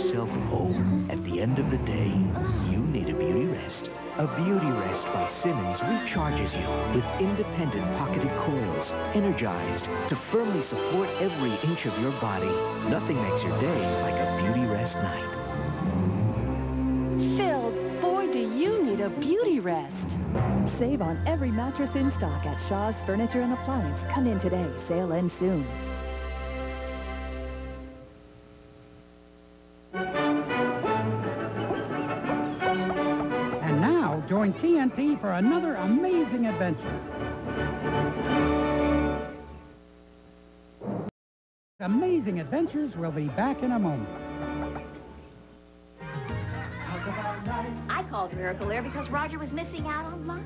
yourself home. At the end of the day, you need a beauty rest. A beauty rest by Simmons recharges you with independent pocketed coils, energized to firmly support every inch of your body. Nothing makes your day like a beauty rest night. Phil, boy, do you need a beauty rest. Save on every mattress in stock at Shaw's Furniture and Appliance. Come in today. Sale ends soon. And now, join TNT for another amazing adventure. Amazing Adventures will be back in a moment. I called Miracle Ear because Roger was missing out on life.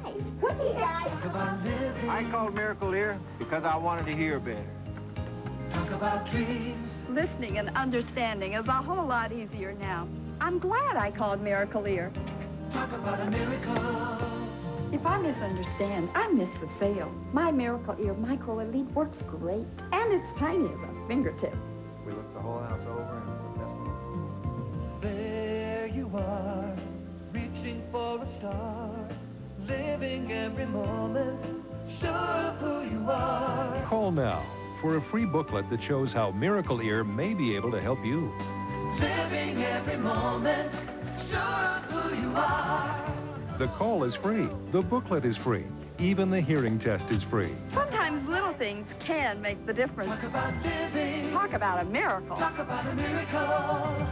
I called Miracle Ear because I wanted to hear better. Talk about dreams. Listening and understanding is a whole lot easier now. I'm glad I called Miracle Ear. Talk about a miracle. If I misunderstand, I miss the sale. My Miracle Ear Micro Elite works great, and it's tiny as a fingertip. We looked the whole house over and There you are, reaching for a star, living every moment, sure of who you are. Call now for a free booklet that shows how Miracle Ear may be able to help you. Living every moment, sure of who you are. The call is free. The booklet is free. Even the hearing test is free. Sometimes little things can make the difference. Talk about living. Talk about a miracle. Talk about a miracle.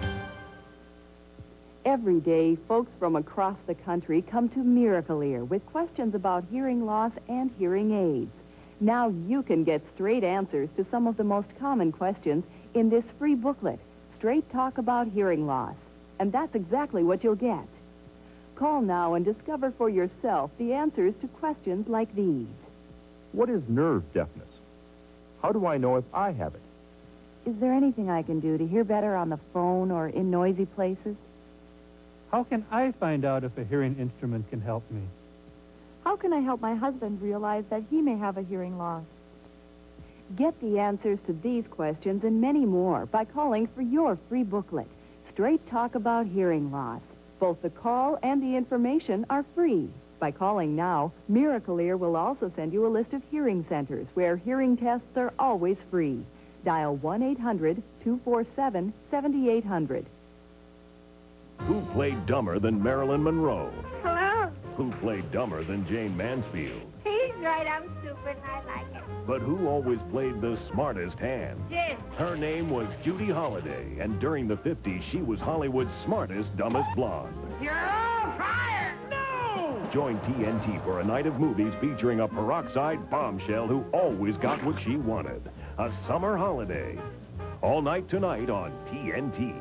Every day, folks from across the country come to Miracle Ear with questions about hearing loss and hearing aids. Now you can get straight answers to some of the most common questions in this free booklet, Straight Talk About Hearing Loss. And that's exactly what you'll get. Call now and discover for yourself the answers to questions like these. What is nerve deafness? How do I know if I have it? Is there anything I can do to hear better on the phone or in noisy places? How can I find out if a hearing instrument can help me? How can I help my husband realize that he may have a hearing loss? Get the answers to these questions and many more by calling for your free booklet, Straight Talk About Hearing Loss. Both the call and the information are free. By calling now, Miracle Ear will also send you a list of hearing centers where hearing tests are always free. Dial 1-800-247-7800. Who played dumber than Marilyn Monroe? Hello. Who played dumber than Jane Mansfield? He's right, I'm stupid and I like it. But who always played the smartest hand? Jim. Her name was Judy Holliday, and during the 50s, she was Hollywood's smartest, dumbest blonde. You're all fired! No! Join TNT for a night of movies featuring a peroxide bombshell who always got what she wanted. A summer holiday. All night tonight on TNT.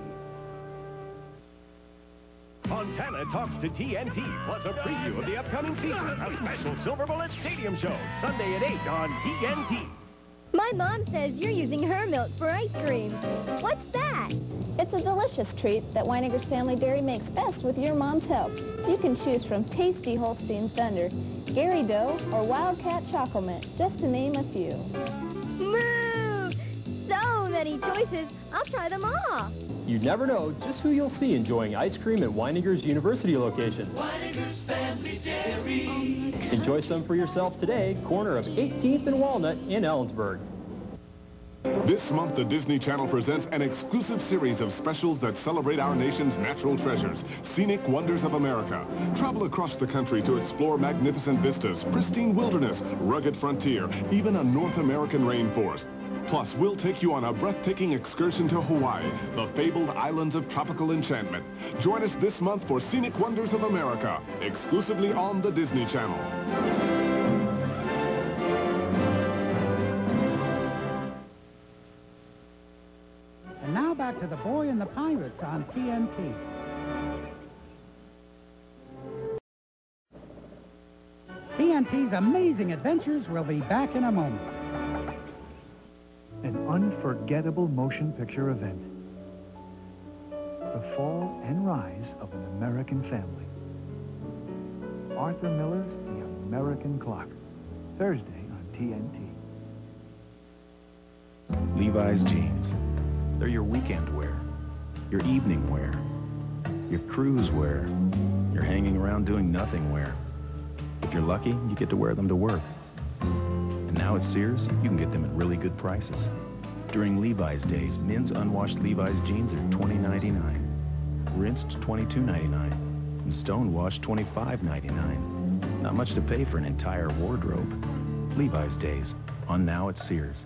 Fontana talks to TNT, plus a preview of the upcoming season. A special Silver Bullet Stadium show, Sunday at 8 on TNT. My mom says you're using her milk for ice cream. What's that? It's a delicious treat that Weininger's Family Dairy makes best with your mom's help. You can choose from tasty Holstein Thunder, Gary Dough, or Wildcat Chocolate, just to name a few. Moo! So many choices. I'll try them all. You never know just who you'll see enjoying ice cream at Weininger's University location. Weininger's Family Dairy. Enjoy some for yourself today, corner of 18th and Walnut in Ellensburg. This month, the Disney Channel presents an exclusive series of specials that celebrate our nation's natural treasures, Scenic Wonders of America. Travel across the country to explore magnificent vistas, pristine wilderness, rugged frontier, even a North American rainforest. Plus, we'll take you on a breathtaking excursion to Hawaii, the fabled islands of tropical enchantment. Join us this month for Scenic Wonders of America, exclusively on the Disney Channel. And now back to The Boy and the Pirates on TNT. TNT's Amazing Adventures will be back in a moment. An unforgettable motion picture event. The fall and rise of an American family. Arthur Miller's The American Clock. Thursday on TNT. Levi's jeans. They're your weekend wear. your evening wear, your cruise wear, your hanging around doing nothing wear. If you're lucky, you get to wear them to work. And now at Sears, you can get them at really good prices. During Levi's days, men's unwashed Levi's jeans are $20.99, rinsed $22.99, and stone-washed $25.99. Not much to pay for an entire wardrobe. Levi's days, on now at Sears.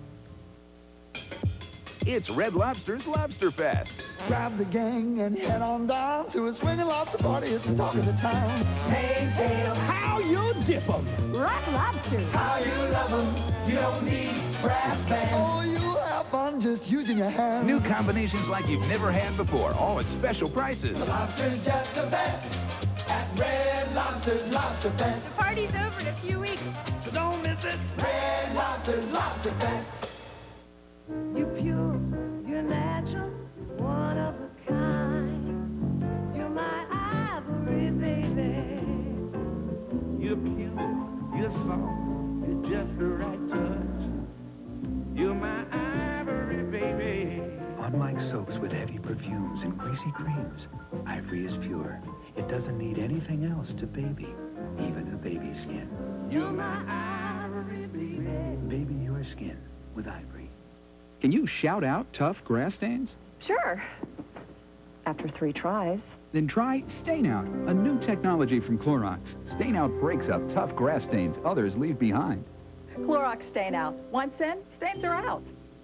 It's Red Lobster's Lobster Fest. Grab the gang and head on down to a swinging lobster party. It's the talk of the town. Hey, tail, how you dip 'em? Red Lobster. How you love 'em? You don't need brass bands. Oh, you'll have fun just using your hands. New combinations like you've never had before, all at special prices. The lobster's just the best at Red Lobster's Lobster Fest. The party's over in a few weeks, so don't miss it. Red Lobster's Lobster Fest. You're pure, you're natural, one of a kind. You're my ivory, baby. You're pure, you're soft, you're just the right touch. You're my ivory, baby. Unlike soaps with heavy perfumes and greasy creams, Ivory is pure. It doesn't need anything else to baby, even a baby's skin. You're my ivory, baby. Baby your skin with Ivory. Can you shout out tough grass stains? Sure. After 3 tries. Then try Stain Out, a new technology from Clorox. Stain Out breaks up tough grass stains others leave behind. Clorox Stain Out. Once in, stains are out.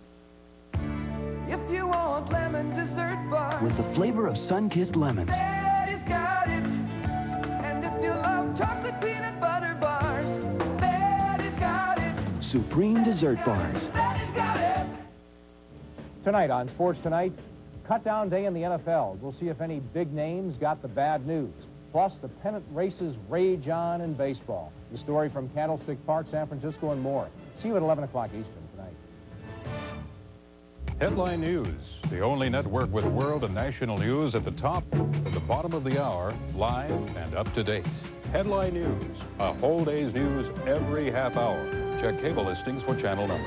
If you want lemon dessert bar, With the flavor of sun-kissed lemons. Daddy's got it. And if you love chocolate peanut butter bars, Daddy's got it. Supreme dessert bars. Daddy's got it. Tonight on Sports Tonight, cut-down day in the NFL. We'll see if any big names got the bad news. Plus, the pennant races rage on in baseball. The story from Candlestick Park, San Francisco, and more. See you at 11 o'clock Eastern tonight. Headline News, the only network with world and national news at the top and the bottom of the hour, live and up to date. Headline News, a whole day's news every half hour. Check cable listings for channel number.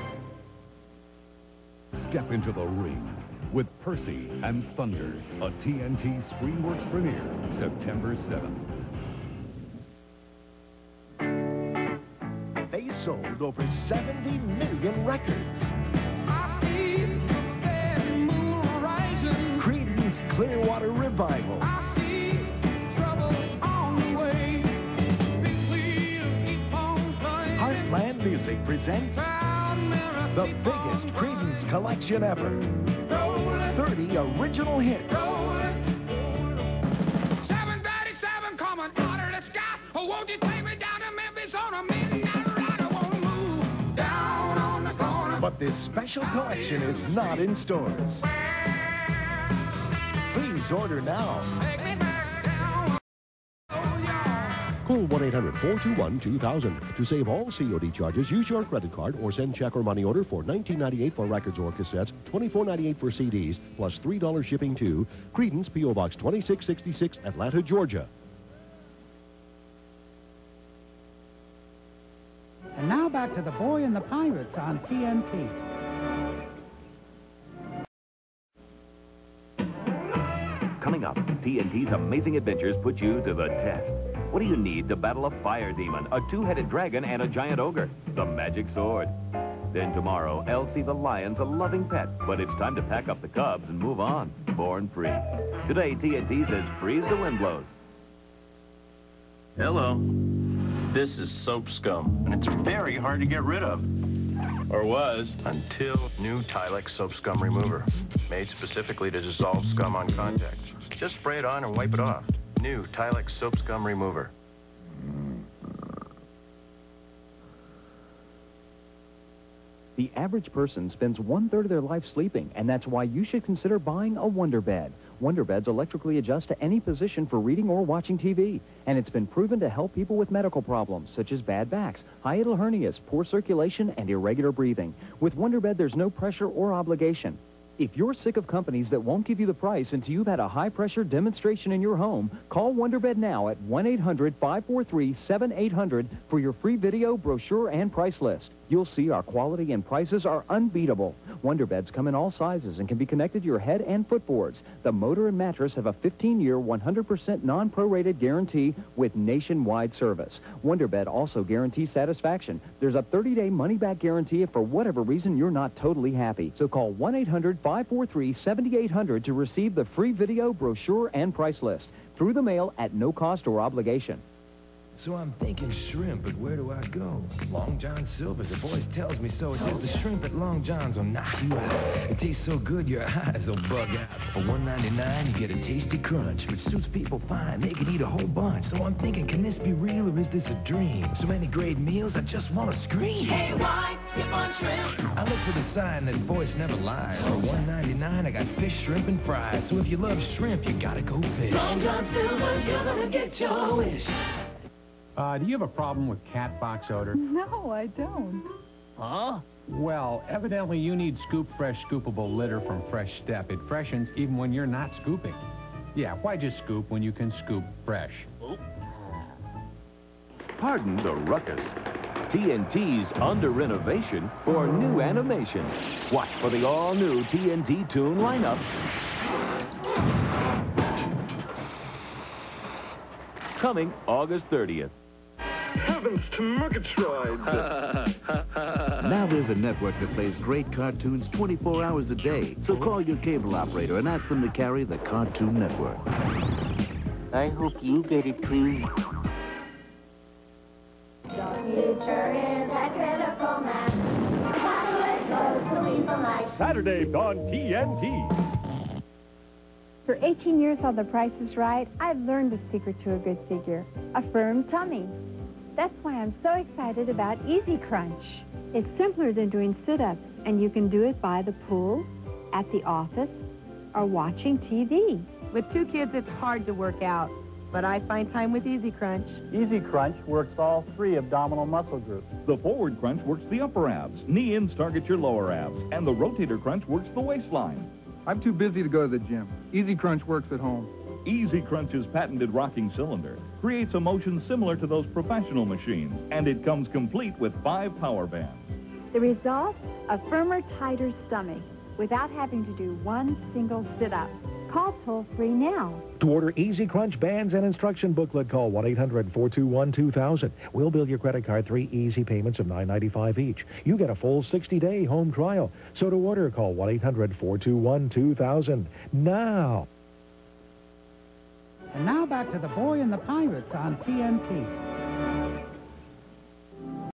Step into the ring with Percy and Thunder, a TNT Screenworks premiere, September 7th. They sold over 70 million records. I see the bad moon rising. Creedence Clearwater Revival. I see trouble on the way. Be clear, keep on flying. Heartland Music presents the biggest Creedence collection ever. 30 original hits. 737 coming out of the sky. Oh, won't you take me down to Memphis on a midnight ride? I want to move down on the corner. But this special collection is not in stores. Please order now. Call 1-800-421-2000. To save all COD charges, use your credit card or send check or money order for $19.98 for records or cassettes, $24.98 for CDs, plus $3 shipping to Creedence, P.O. Box 2666, Atlanta, Georgia. And now back to The Boy and the Pirates on TNT. Coming up, TNT's Amazing Adventures put you to the test. What do you need to battle a fire demon, a two-headed dragon, and a giant ogre? The magic sword. Then tomorrow, Elsie the lion's a loving pet, but it's time to pack up the cubs and move on, born free. Today, TNT says freeze the wind blows. Hello. This is soap scum, and it's very hard to get rid of. Or was, until new Tilex Soap Scum Remover. Made specifically to dissolve scum on contact. Just spray it on and wipe it off. New Tilex Soap Scum Remover. The average person spends 1/3 of their life sleeping, and that's why you should consider buying a Wonder Bed. Wonder Beds electrically adjust to any position for reading or watching TV, and it's been proven to help people with medical problems such as bad backs, hiatal hernias, poor circulation, and irregular breathing. With Wonder Bed, there's no pressure or obligation. If you're sick of companies that won't give you the price until you've had a high-pressure demonstration in your home, call WonderBed now at 1-800-543-7800 for your free video, brochure, and price list. You'll see our quality and prices are unbeatable. WonderBeds come in all sizes and can be connected to your head and footboards. The motor and mattress have a 15-year, 100% non-prorated guarantee with nationwide service. WonderBed also guarantees satisfaction. There's a 30-day money-back guarantee if for whatever reason you're not totally happy. So call 1-800-543-7800 to receive the free video, brochure, and price list through the mail at no cost or obligation. So I'm thinking shrimp, but where do I go? Long John Silver's, the voice tells me so. It says the shrimp at Long John's will knock you out. It tastes so good your eyes will bug out. For $1.99 you get a tasty crunch, which suits people fine. They could eat a whole bunch. So I'm thinking, can this be real or is this a dream? So many great meals, I just want to scream. Hey, why skip on shrimp? I look for the sign that voice never lies. For $1.99 I got fish, shrimp, and fries. So if you love shrimp, you gotta go fish. Long John Silver's, you're gonna get your wish. Do you have a problem with cat box odor? No, I don't. Huh? Well, evidently you need Scoop Fresh Scoopable Litter from Fresh Step. It freshens even when you're not scooping. Yeah, why just scoop when you can scoop fresh? Pardon the ruckus. TNT's under renovation for new animation. Watch for the all-new TNT Toon lineup. Coming August 30th. Heavens to Murgatroyd! Now there's a network that plays great cartoons 24 hours a day. So call your cable operator and ask them to carry the Cartoon Network. I hope you get it too. The future is a critical match. How it goes to leave the light. Saturday on TNT. For 18 years on The Price is Right, I've learned the secret to a good figure, a firm tummy. That's why I'm so excited about Easy Crunch. It's simpler than doing sit-ups, and you can do it by the pool, at the office, or watching TV. With 2 kids, it's hard to work out, but I find time with Easy Crunch. Easy Crunch works all 3 abdominal muscle groups. The Forward Crunch works the upper abs, knee-ins target your lower abs, and the Rotator Crunch works the waistline. I'm too busy to go to the gym. Easy Crunch works at home. Easy Crunch's patented rocking cylinder creates a motion similar to those professional machines, and it comes complete with 5 power bands. The result? A firmer, tighter stomach without having to do one single sit-up. Call toll-free now. To order Easy Crunch bands and instruction booklet, call 1-800-421-2000. We'll bill your credit card 3 easy payments of $9.95 each. You get a full 60-day home trial. So to order, call 1-800-421-2000 now. And now back to The Boy and the Pirates on TNT.